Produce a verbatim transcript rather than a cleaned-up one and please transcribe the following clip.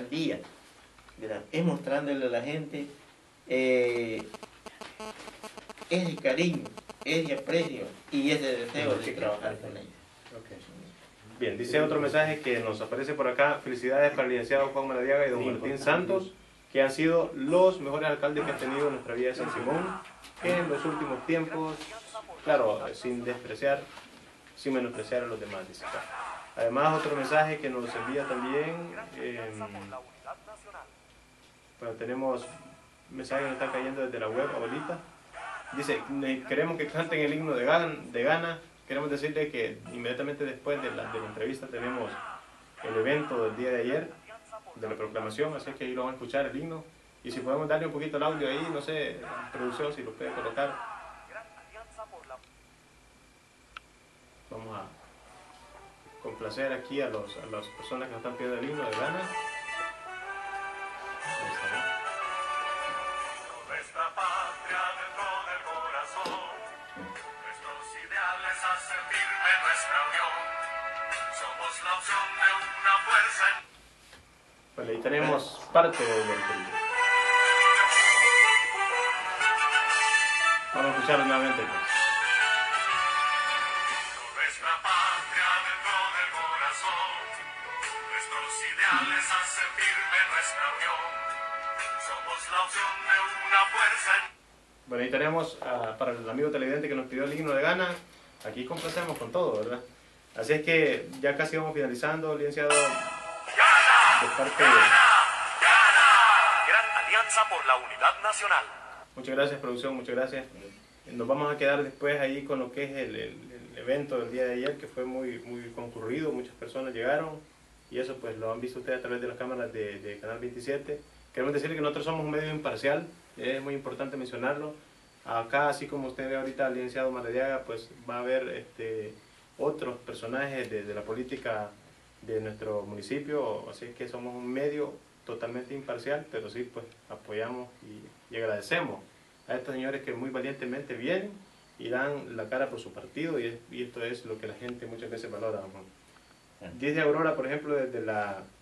al día, ¿verdad? Es mostrándole a la gente eh, ese cariño, ese aprecio y ese deseo de trabajar con ellos. Okay. Bien, dice otro mensaje que nos aparece por acá: felicidades para el licenciado Juan Maradiaga y don Martín Santos, que han sido los mejores alcaldes que ha tenido nuestra villa de San Simón en los últimos tiempos, claro, sin despreciar, sin menospreciar a los demás, dice acá. Además, otro mensaje que nos envía también, eh, bueno, tenemos mensajes que nos están cayendo desde la web ahorita. Dice: queremos que canten el himno de Ghana, de Ghana. Queremos decirle que inmediatamente después de la, de la entrevista tenemos el evento del día de ayer, de la proclamación, así que ahí lo van a escuchar el himno. Y si podemos darle un poquito el audio ahí, no sé, producción, si lo puede colocar. Vamos a complacer aquí a, los, a las personas que nos están pidiendo el himno de Ghana. Nuestra patria dentro del corazón, nuestros ideales hacen firme nuestra unión, somos la opción de una fuerza. Pues ahí tenemos parte del video. Vamos a escucharlo nuevamente, pues. Nuestra patria dentro del corazón, nuestros ideales hacen firme nuestra unión, somos la opción de una fuerza. Bueno, ahí tenemos uh, para el amigo televidente que nos pidió el himno de Ghana. Aquí complacemos con todo, ¿verdad? Así es que ya casi vamos finalizando, licenciado. ¡Ghana! De parte ¡Ghana! ¡Ghana! Gran Alianza por la Unidad Nacional. Muchas gracias, producción, muchas gracias. Nos vamos a quedar después ahí con lo que es el, el, el evento del día de ayer, que fue muy, muy concurrido, muchas personas llegaron, y eso pues lo han visto ustedes a través de las cámaras de, de Canal veintisiete. Queremos decirle que nosotros somos un medio imparcial, es muy importante mencionarlo. Acá, así como usted ve ahorita al licenciado Maradiaga, pues va a haber este, otros personajes de, de la política de nuestro municipio, así que somos un medio totalmente imparcial, pero sí pues apoyamos y, y agradecemos a estos señores que muy valientemente vienen y dan la cara por su partido, y, y esto es lo que la gente muchas veces valora. Dice Aurora, por ejemplo, desde la